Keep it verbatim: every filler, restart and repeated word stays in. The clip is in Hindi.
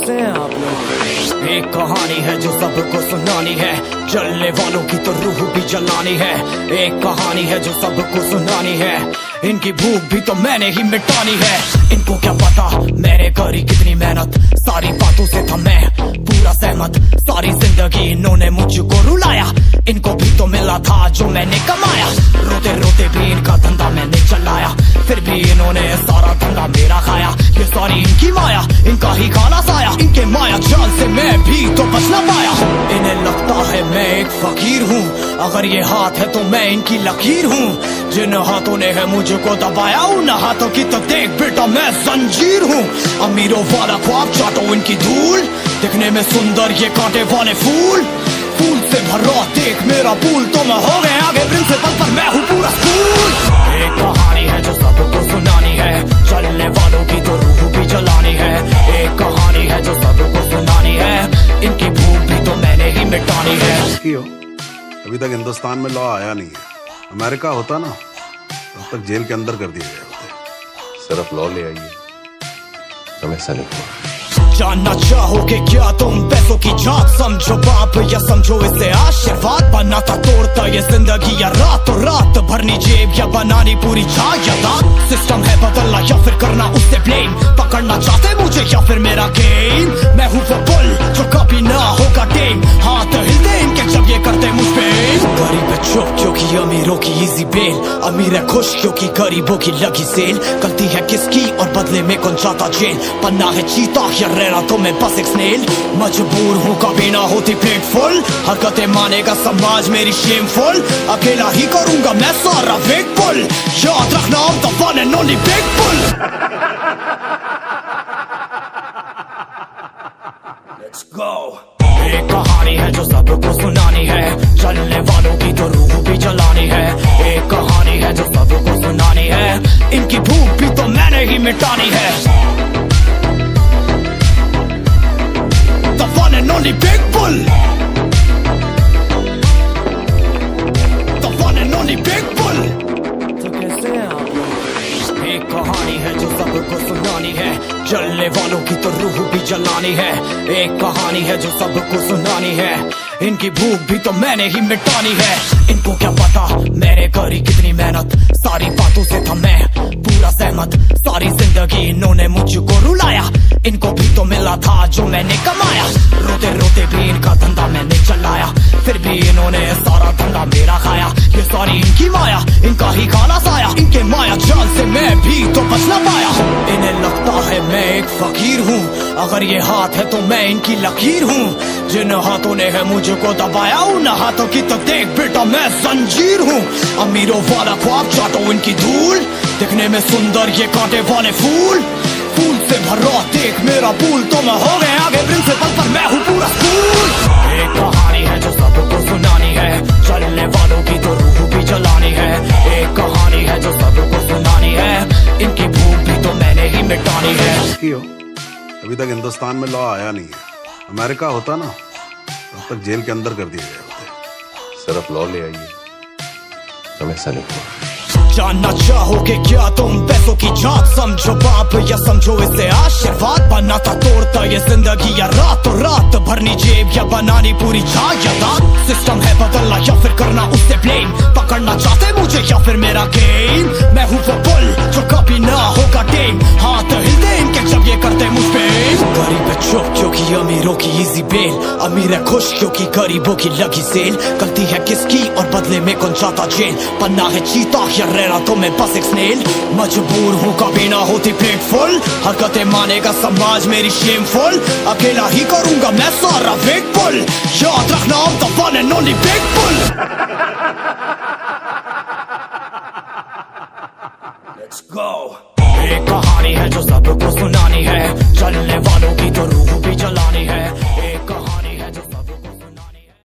कैसे हैं आप लोग? एक कहानी है जो सबको सुनानी है, जलने वालों की तो रूह भी जलानी है। एक कहानी है जो सबको सुनानी है, इनकी भूख भी तो मैंने ही मिटानी है। इनको क्या पता मैंने करी कितनी मेहनत, सारी बातों से था मैं पूरा सहमत। सारी जिंदगी इन्होंने मुझको रुलाया, इनको भी तो मिला था जो मैंने कमाया। रोते रोते भी इनका धंधा मैंने चलाया, फिर भी इन्होंने सारा धंधा मेरा खाया। ये सारी इनकी माया, इनका ही खाना साया, इनके माया जाल से मैं भी तो बच ना पाया। इन्हें लगता है मैं एक फकीर हूँ, अगर ये हाथ है तो मैं इनकी लकीर हूँ। जिन हाथों ने है मुझको दबाया, उन हाथों की तो देख बेटा मैं जंजीर हूँ। अमीरों वाला ख्वाब चाटो इनकी धूल, दिखने में सुंदर ये कांटे वाले फूल। फूल से भरा देख मेरा पुल, तो मैं हो गए आगे प्रिंसिपल पर मैं हूँ पूरा स्कूल। एक कहानी है जो सबको सुनानी है, चलने वालों की तो रूह भी जलानी है। एक कहानी है जो सबको सुनानी है, इनकी भूख भी तो मैंने ही मिटानी है। अभी तक हिंदुस्तान में लॉ आया नहीं है, अमेरिका होता ना तब तक जेल के अंदर कर दिए गए होते। सिर्फ लॉ ले आइए, हमें सलीम। जानना चाहोगे क्या तुम पैसों की जात, समझो बाप या समझो इसे आशीर्वाद। बनाता तोड़ता ये जिंदगी या रातों रात, भरनी जेब या बनानी पूरी जायदाद। सिस्टम है बदलना या फिर करना उससे ब्लेम, पकड़ना चाहते मुझे या फिर मेरा गेम। मैं हूँ वो बुल जो कभी ना होगा टेम, हाथ हिलते इनके जब ये करते मुझ पे। गरीब है चुप क्योंकि अमीरों की इजी बेल, अमीर है खुश क्योंकि गरीबों की लगी सेल। गलती है किसकी और बदले में कौन जाता जेल, पन्ना है चीता या रहना तो मैं बस एक स्नेल। मजबूर हूँ कभी ना होती प्लेट फुल, हरकतें मानेगा समाज मेरी शेमफुल। अकेला ही करूंगा मैं सारा वेग पुल, याद रखना I'm the one and only big bull। Let's go। एक कहानी है जो सबको सुनानी है, चलने वालों की तो रूह भी जलानी है। एक कहानी है जो सबको सुनानी है, इनकी भूख भी तो मैंने ही मिटानी है। The one and only big bull, the one and only big bull। तो कैसे हैं आप लोग? एक कहानी है जो सबको सुनानी है, जलने वालों की तो रूह भी जलानी है। एक कहानी है जो सबको सुनानी है, इनकी भूख भी तो मैंने ही मिटानी है। इनको क्या पता मैंने करी कितनी मेहनत, सारी बातों से था मैं पूरा सहमत। सारी जिंदगी इन्होंने मुझको रुलाया, इनको भी तो मिला था जो मैंने कमाया। रोते रोते भी इनका धंधा मैंने चलाया, फिर भी इन्होंने सारा धंधा मेरा खाया। ये सारी इनकी माया, इनका ही खाना साया, इनके माया जाल से मैं भी तो बच ना पाया। इन्हें लगता है मैं एक फकीर हूँ, अगर ये हाथ है तो मैं इनकी लकीर हूँ। जिन हाथों ने है मुझको दबाया, उन हाथों की तो देख बेटा मैं जंजीर हूँ। अमीरों वाला ख्वाब चाटो इनकी धूल, दिखने में सुंदर ये कांटे वाले फूल। फूल से भरा देख मेरा पुल, तो मैं हो गए आगे प्रिंसिपल पर मैं हूँ पूरा स्कूल। एक कहानी है जो सबको सुनानी है, चलने वालों की तो रूह भी जलानी है। एक कहानी है जो सबको सुनानी है, इनकी भूख भी तो मैंने ही मिटानी है। अभी तक हिंदुस्तान में लॉ आया नहीं है, अमेरिका होता ना तब तक जेल के अंदर कर दिए गए होते। सिर्फ लॉ ले आइए, हमें सलीम। जानना चाहोगे क्या तुम पैसों की जात, समझो बाप या समझो इसे आशीर्वाद। बनाता तोड़ता ये जिंदगी या रातों रात, भरनी जेब या बनानी पूरी जायदाद। सिस्टम है बदलना या फिर करना उससे ब्लेम, पकड़ना चाहते मुझे या फिर मेरा गेम। मैं हूँ वो बुल जो कभी ना होगा टेम, हाथ हिलते इनके जब ये करते मुझ पे। गरीब है चुप क्योंकि अमीरों की इजी बेल, अमीर है खुश क्योंकि गरीबों की लगी सेल। गलती है किसकी और बदले में कौन जाता जेल, पन्ना है चीता या रहना तो मैं बस एक स्नेल। मजबूर हूँ कभी ना होती प्लेट फुल, हरकतें मानेगा समाज मेरी शेमफुल। अकेला ही करूंगा मैं सारा वेग पुल, याद रखना I'm the one and only big bull। Let's go। एक कहानी है जो सबको सुनानी है, चलने वालों की तो रूह भी जलानी है।